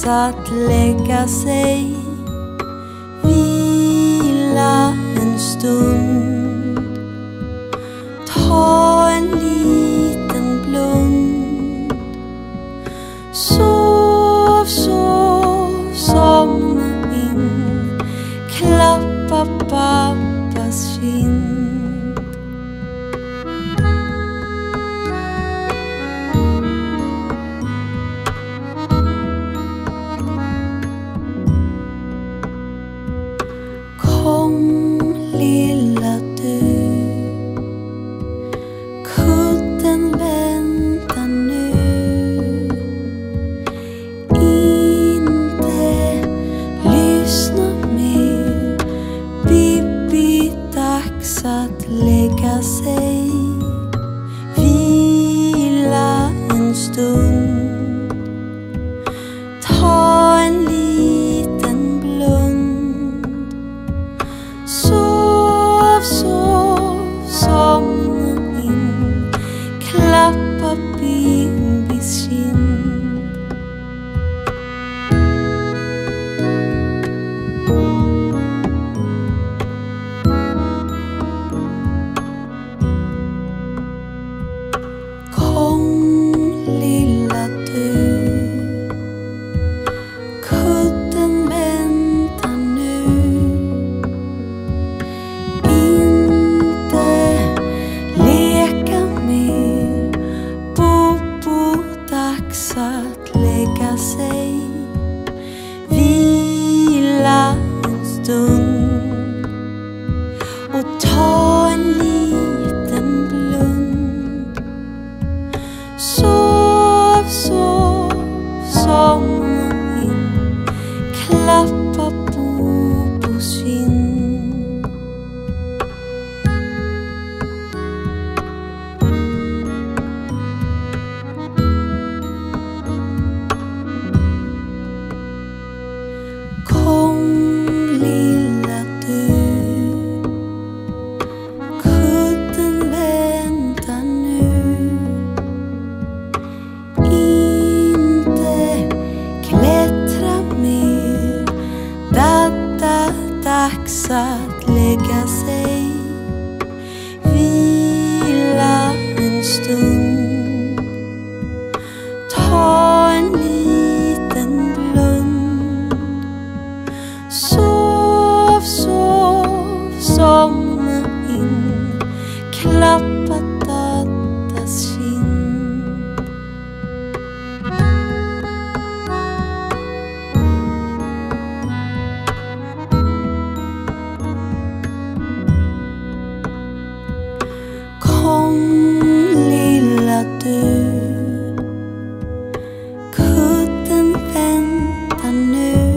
dags att lägga sig, vila en stund, ta en liten blund. Sov, sov, somna in, klappa pappas kind. Kom lilla du, kudden väntar nu. Inte lyssna mer, Bibi, dags att lägga sig, vila en stund, ta en liten blund. Sov, sov, somna in, klappa Bibis kind. Kom lilla du, kudden väntar nu. Inte leka mer, Bobo, dags att lägga sig, vila en stund och ta en liten blund. Sov, sov, somna in, klappa Bobos kind. Kom lilla du, kudden väntar nu. Inte klättra mer, dadda, dags att lägga sig, vila en stund, ta en liten blund. Sov, sov, somna in, klappa daddas kind. Kom lilla du, kudden väntar nu.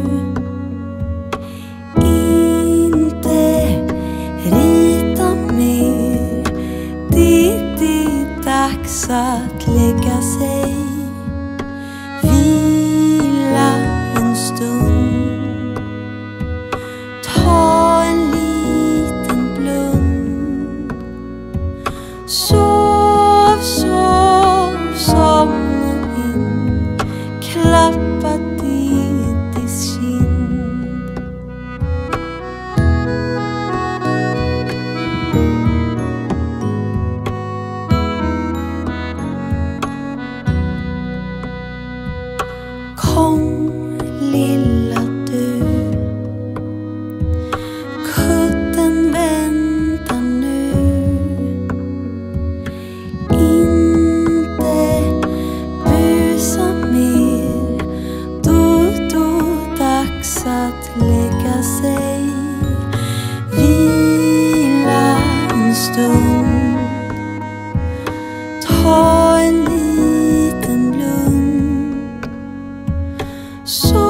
Inte rita mer, Didi, dags att lägga sig, vila en stund, ta en liten blund. Sov, sov, somna in, klappa Didis kind. Kom lilla du, kudden väntar nu. Inte busa mer, då dags att lägga sig, vila en stund, ta en liten blund. Så